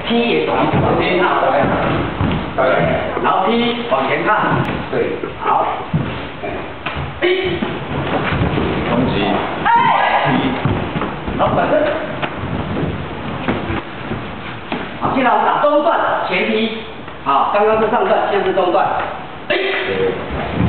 T 也往前踏，对，然后 T 往前踏，对，好，一， 攻击， 然后转身，好，现在我们打中段前踢，好，刚刚是上段，现在是中段，